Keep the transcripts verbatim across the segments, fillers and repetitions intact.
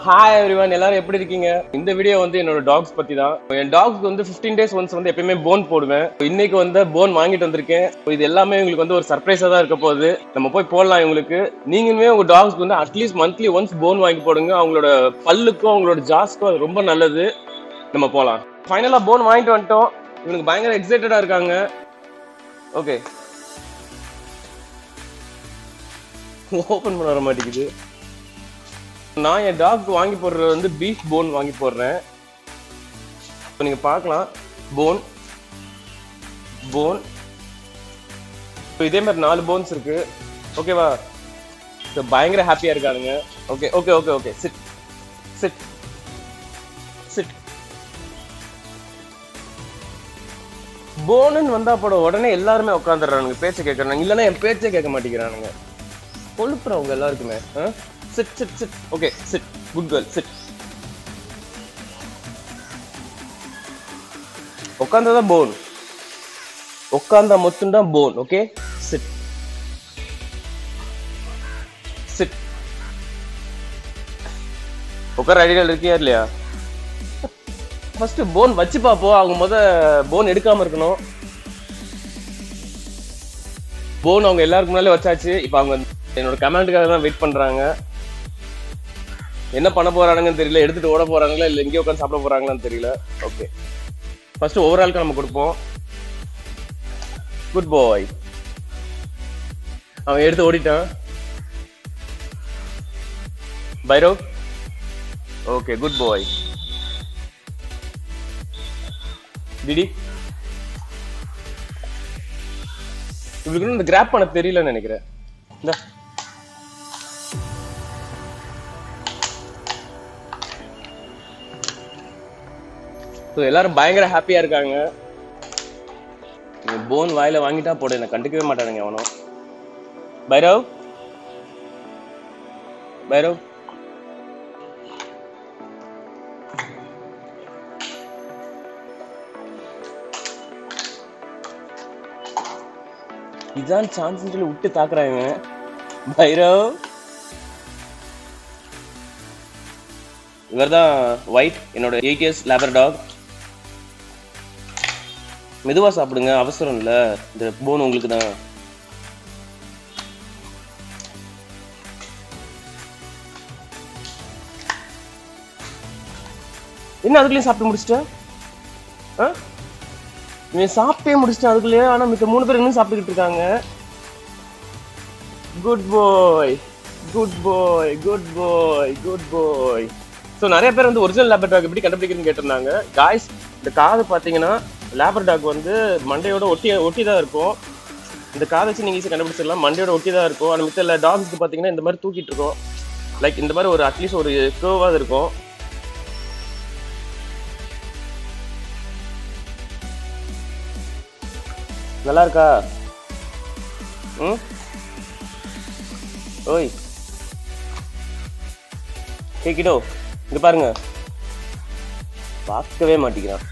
Hi everyone, எல்லாரும் எப்படி இருக்கீங்க? இந்த வீடியோ வந்து என்னோட டாக்ஸ் பத்தி தான். என் டாக்ஸ்க்கு வந்து ஃபிஃப்டீன் டேஸ் ஒன்ஸ் வந்து எப்பயுமே போன் போடுவேன். இன்னைக்கு வந்து போன் வாங்கிட்டு வந்திருக்கேன். இது எல்லாமே உங்களுக்கு வந்து ஒரு சர்ப்ரைஸா தான் இருக்க போகுது. நம்ம போய் போடலாம். உங்களுக்கு நீங்களுமே உங்க டாக்ஸ்க்கு வந்து அட்லீஸ்ட் மந்த்லி ஒன்ஸ் போன் வாங்கி போடுங்க. அவங்களோட பல்லுக்கும் அவங்களோட ஜாஸ்க்கும் அது ரொம்ப நல்லது. நம்ம போலாம். ஃபைனலா போன் வாங்கிட்டு வந்துட்டோம். இவனுக்கு பயங்கர எக்ஸைட்டடா இருக்காங்க. ஓகே, ஓபன் பண்ண வர மாட்டேங்குது. நான் என் டாக் வாங்கி போடுறது வந்து பீஃப் போன் வாங்கி போடுறேன். இப்போ நீங்க பார்க்கலாம், போன் போன் இப்போ இதே மாதிரி நாலு போன்ஸ் இருக்கு. ஓகேவா? பயங்கர ஹாப்பியா இருக்கானுங்க. Okay okay okay okay sit sit sit. போனுன்னு வந்தா போட உடனே எல்லாருமே உட்காந்துடுறானுங்க, பேச்சை கேட்கறானுங்க. இல்லைன்னா என் பேச்சே கேட்க மாட்டேங்கிறானுங்க. கொழுப்புறவங்க எல்லாருக்குமே. Sit sit sit. Okay sit. Good girl, sit. உட்கார்ந்தா போன், உட்கார்ந்தா மட்டும்தான் போன். Okay sit sit. உட்கார ஐடியா இருக்கியா இல்லையா? ஃபர்ஸ்ட் போன் வச்சு பாப்போம். அவங்க முத போன் எடுக்காம இருக்கணும். போன் அவங்க எல்லாருக்கும் முன்னாலே வச்சாச்சு. இப்ப அவங்க என்னோட கமெண்ட்டுக்காக தான் வெயிட் பண்றாங்க. என்ன பண்ண போறானுங்கன்னு தெரியல. எடுத்துட்டு ஓட போறாங்களா இல்ல எங்கேயோ உட்காந்து சாப்பிட போறாங்களான்னு தெரியல. ஓகே, ஃபர்ஸ்ட் ஓவராலுக்கு நம்ம கொடுப்போம். Good boy. அவன் எடுத்து ஓடிட்டான். பைரவ். Okay, good boy. டிடி, இவளுக்கு இந்த கிராப் பண்ண தெரியலன்னு நினைக்கிறேன். இந்த எல்லாரும் பயங்கர ஹாப்பியா இருக்காங்க. போன் வாயில வாங்கிட்டா போட என்ன கண்டுக்கவே மாட்டானுங்க அவனும். பைரவ் பைரவ் இதான் சான்ஸ் சொல்லி விட்டு தாக்குறாங்க. பைரவ் இவர்தான் ஒயிட், என்னோட எயிட் இயர்ஸ் லேபர் டாக். மெதுவா சாப்பிடுங்க, அவசரம் இல்ல. இந்த போன் உங்களுக்கு தான். என்ன அதுக்குள்ளேயும் சாப்பிட்டு முடிச்சிட்ட? இவன் சாப்பிட்டே முடிச்சிட்டேன் அதுக்குள்ளேயே. ஆனா மித்த மூணு பேர் இன்னும் சாப்பிட்டுக்கிட்டு இருக்காங்க. Good boy good boy good boy good boy. So நிறைய பேர் வந்து ஒரிஜினல் லேபர் டாக் எப்படி கண்டுபிடிக்கிறதுன்னு கேட்டிருந்தாங்க. காய்ஸ், இந்த காது பார்த்தீங்கன்னா லேபர் டாக் வந்து மண்டையோட ஒட்டி ஒட்டி தான் இருக்கும். இந்த காதை வச்சு நீங்கள் ஈஸியாக கண்டுபிடிச்சிடலாம். மண்டையோட ஒட்டி தான் இருக்கும். ஆனால் மித்த டாக்ஸ்க்கு பார்த்தீங்கன்னா இந்த மாதிரி தூக்கிட்டு இருக்கோம். லைக் இந்த மாதிரி ஒரு அட்லீஸ்ட் ஒரு கேர்வாக இருக்கும். நல்லா இருக்கா? ம் ஓய் கேக்கிட்டோ, இங்க பாருங்க. பார்க்கவே மாட்டேங்கிறான்.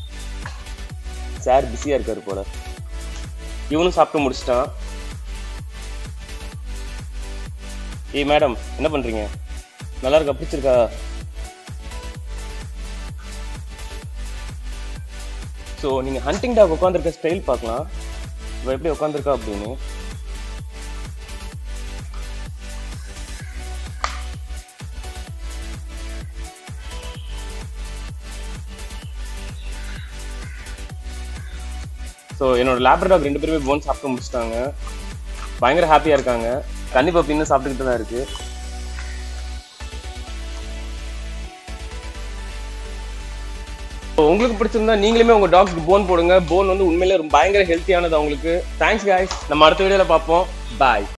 சார் பிஸியா இருக்காரு போல. இவனும் சாப்பிட்டு முடிச்சிட்டான். ஏய் மேடம், என்ன பண்றீங்க? நல்லா இருக்கா? பிடிச்சிருக்கா? ஸோ நீங்க ஹண்டிங் டாக் உட்காந்துருக்க ஸ்டைல் பார்க்கலாம். இவ எப்படி உட்காந்துருக்கா அப்படின்னு. ஸோ என்னோட லேபர் டாக் ரெண்டு பேருமே போன் சாப்பிட்டு முடிச்சிட்டாங்க. பயங்கர ஹாப்பியா இருக்காங்க. கண்டிப்பா இன்னும் சாப்பிட்டுக்கிட்டு தான் இருக்கு. உங்களுக்கு பிடிச்சிருந்தா நீங்களுமே உங்க டாக்ஸ்க்கு போன் போடுங்க. போன் வந்து உண்மையிலே பயங்கர ஹெல்த்தியானது அவங்களுக்கு. Thanks guys. நம்ம அடுத்த வீடியோல பார்ப்போம். பாய்.